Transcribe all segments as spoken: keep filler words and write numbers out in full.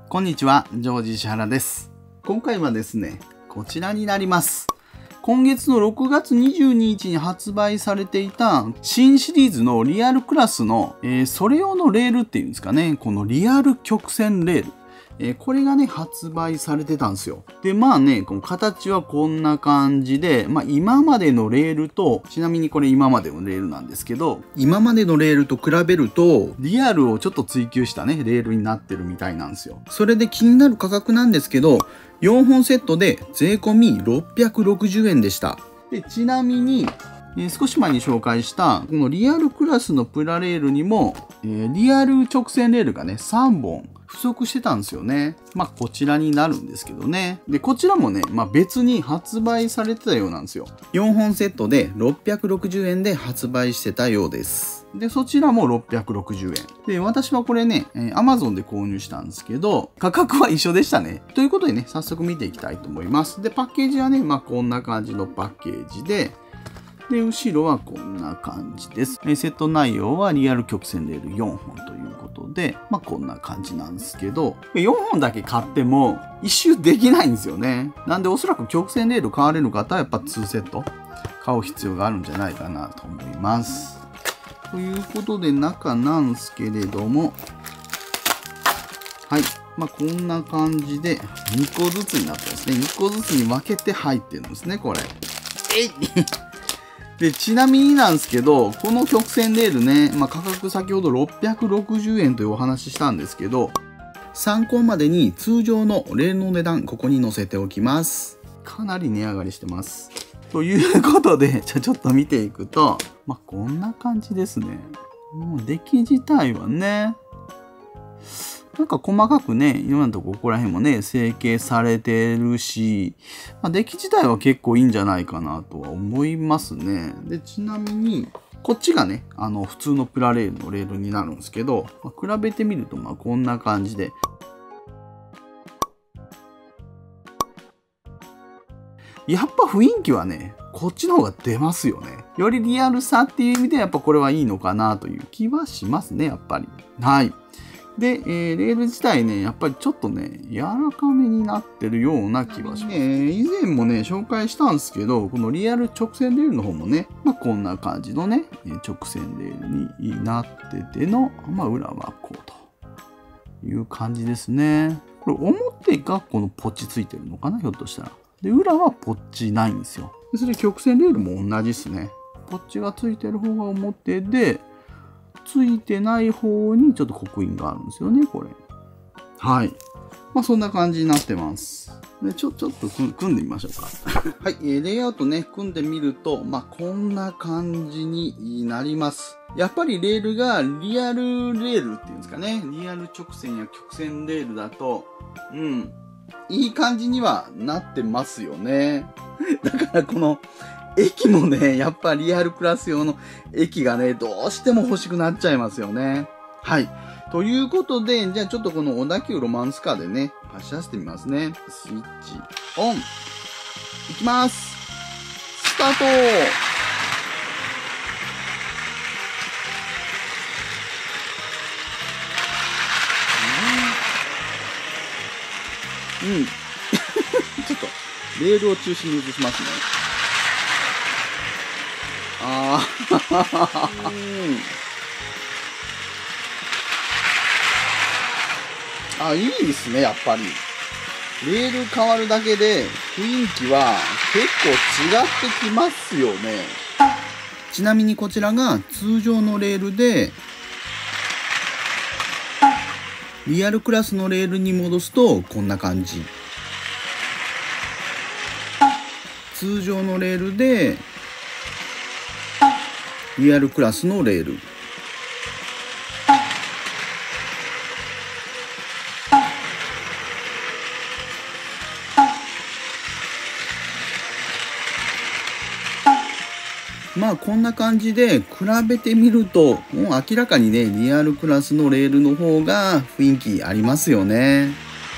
こんにちは、ジョージ石原です。今回はですね、こちらになります。今月のろくがつにじゅうににちに発売されていた新シリーズのリアルクラスの、えー、それ用のレールっていうんですかね、このリアル曲線レール。えー、これがね、発売されてたんですよ。で、まあね、この形はこんな感じで、まあ今までのレールと、ちなみにこれ今までのレールなんですけど、今までのレールと比べると、リアルをちょっと追求したね、レールになってるみたいなんですよ。それで気になる価格なんですけど、よんほんセットで税込みろっぴゃくろくじゅうえんでした。で、ちなみに、えー、少し前に紹介した、このリアルクラスのプラレールにも、えー、リアル直線レールがね、さんぼん不足してたんですよね。まあ、こちらになるんですけどね。で、こちらもね、まあ別に発売されてたようなんですよ。よんほんセットでろっぴゃくろくじゅうえんで発売してたようです。で、そちらもろっぴゃくろくじゅうえん。で、私はこれね、えー、Amazon で購入したんですけど、価格は一緒でしたね。ということでね、早速見ていきたいと思います。で、パッケージはね、まあこんな感じのパッケージで、で、後ろはこんな感じです。えー、セット内容はリアル曲線レールよんほんということで、まあこんな感じなんですけど、よんほんだけ買っても一周できないんですよね。なんでおそらく曲線レール買われる方はやっぱにセット買う必要があるんじゃないかなと思います。ということで中なんですけれども、はい。まあこんな感じでにこずつになってますね。にこずつに分けて入ってるんですね、これ。えいで、ちなみになんですけど、この曲線レールね、まあ、価格先ほどろっぴゃくろくじゅうえんというお話ししたんですけど、参考までに通常のレールの値段、ここに載せておきます。かなり値上がりしてます。ということで、じゃあちょっと見ていくと、まあ、こんな感じですね。もう出来自体はね、なんか細かくね、今のところここら辺もね、成形されてるし、まあ、出来自体は結構いいんじゃないかなとは思いますね。で、ちなみに、こっちがね、あの、普通のプラレールのレールになるんですけど、まあ、比べてみると、まあ、こんな感じで。やっぱ雰囲気はね、こっちの方が出ますよね。よりリアルさっていう意味で、やっぱこれはいいのかなという気はしますね、やっぱり。はい。で、えー、レール自体ね、やっぱりちょっとね、柔らかめになってるような気がします。ね、以前もね、紹介したんですけど、このリアル直線レールの方もね、まあ、こんな感じのね、直線レールになってての、まあ、裏はこうという感じですね。これ表がこのポッチついてるのかな、ひょっとしたら。で、裏はポッチないんですよ。それ曲線レールも同じですね。ポッチがついてる方が表で、ついてない方にちょっと刻印があるんですよね、これ。はい。まあ、そんな感じになってます。で、ちょ、ちょっと組んでみましょうか。はい。えー、レイアウトね、組んでみると、まあ、こんな感じになります。やっぱりレールがリアルレールっていうんですかね。リアル直線や曲線レールだと、うん。いい感じにはなってますよね。だからこの、駅もね、やっぱリアルクラス用の駅がね、どうしても欲しくなっちゃいますよね。はい。ということで、じゃあちょっとこの小田急ロマンスカーでね、走らせてみますね。スイッチオン。いきます。スタート。うん。ちょっと、レールを中心に移しますね。ああ、うん。あ、いいですね、やっぱり。レール変わるだけで雰囲気は結構違ってきますよね。ちなみにこちらが通常のレールで、リアルクラスのレールに戻すとこんな感じ。通常のレールで、リアルクラスのレール。まあこんな感じで比べてみると、もう明らかにね、リアルクラスのレールの方が雰囲気ありますよね。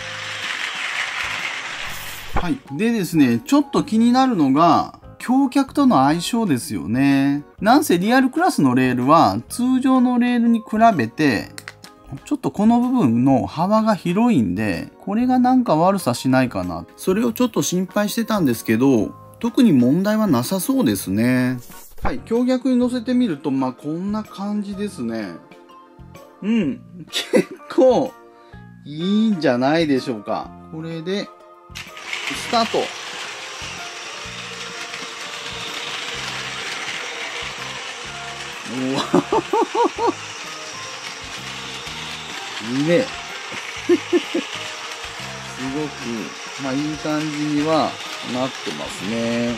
はい。でですね、ちょっと気になるのが、橋脚との相性ですよね。なんせリアルクラスのレールは通常のレールに比べてちょっとこの部分の幅が広いんで、これがなんか悪さしないかな。それをちょっと心配してたんですけど、特に問題はなさそうですね。はい、橋脚に乗せてみると、まあこんな感じですね。うん、結構いいんじゃないでしょうか。これで、スタート。うわいいね。すごく、まあいい感じにはなってますね。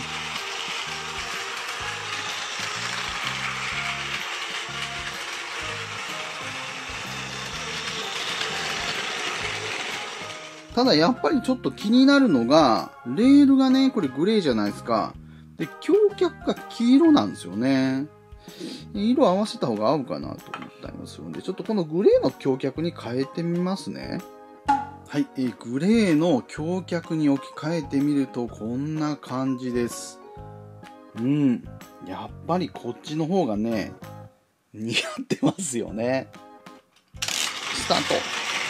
ただやっぱりちょっと気になるのが、レールがね、これグレーじゃないですか。で、橋脚が黄色なんですよね。色合わせた方が合うかなと思ったりもするんで、ちょっとこのグレーの橋脚に変えてみますね。はい、えー、グレーの橋脚に置き換えてみるとこんな感じです。うん、やっぱりこっちの方がね、似合ってますよね。スタート。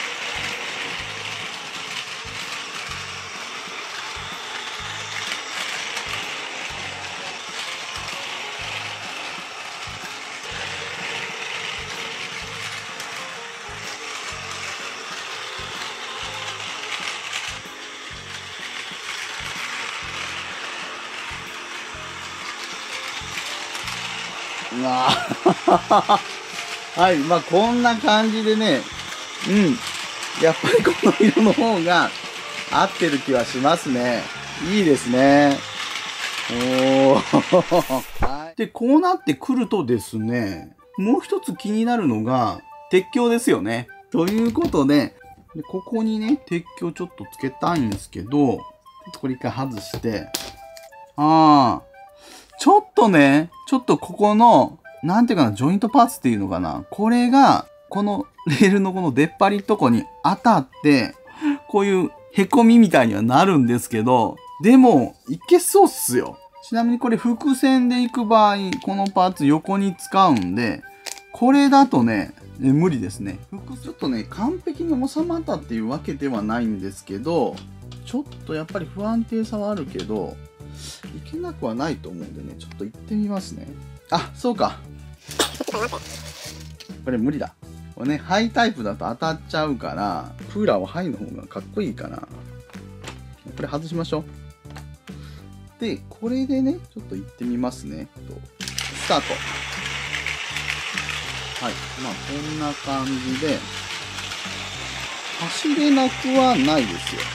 うわはい、まあこんな感じでね、うん、やっぱりこの色の方が合ってる気はしますね。いいですね。おー。はい、で、こうなってくるとですね、もう一つ気になるのが、鉄橋ですよね。ということで、でここにね、鉄橋ちょっとつけたいんですけど、ちょっとこれ一回外して、あー、ちょっとね、ちょっとここの、なんていうかな、ジョイントパーツっていうのかな。これが、このレールのこの出っ張りとこに当たって、こういう凹みみたいにはなるんですけど、でも、いけそうっすよ。ちなみにこれ複線で行く場合、このパーツ横に使うんで、これだとね、無理ですね。ちょっとね、完璧に収まったっていうわけではないんですけど、ちょっとやっぱり不安定さはあるけど、いけなくはないと思うんでね、ちょっと行ってみますね。あ、そうか。これ無理だ。これね、ハイタイプだと当たっちゃうから、クーラーはハイの方がかっこいいかな。これ外しましょう。で、これでね、ちょっと行ってみますね。スタート。はい。まあ、こんな感じで、走れなくはないですよ。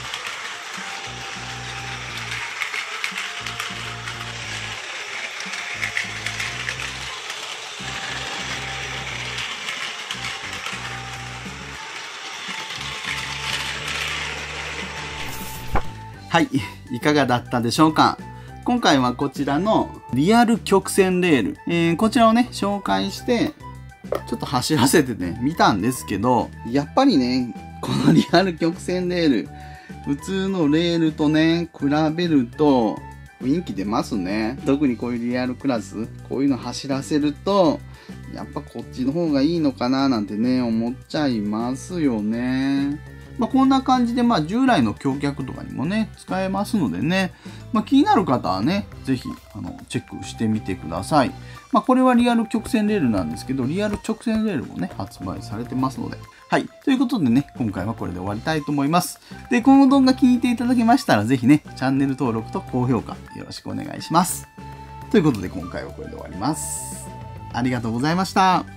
はい、いかがだったでしょうか。今回はこちらのリアル曲線レール、えー、こちらをね、紹介して、ちょっと走らせてね、見たんですけど、やっぱりね、このリアル曲線レール、普通のレールとね、比べると雰囲気出ますね。特にこういうリアルクラス、こういうの走らせると、やっぱこっちの方がいいのかななんてね、思っちゃいますよね。まあ、こんな感じで、まあ、従来の橋脚とかにもね、使えますのでね、まあ、気になる方はね、ぜひ、あの、チェックしてみてください。まあ、これはリアル曲線レールなんですけど、リアル直線レールもね、発売されてますので。はい。ということでね、今回はこれで終わりたいと思います。で、この動画気に入っていただけましたら、ぜひね、チャンネル登録と高評価よろしくお願いします。ということで、今回はこれで終わります。ありがとうございました。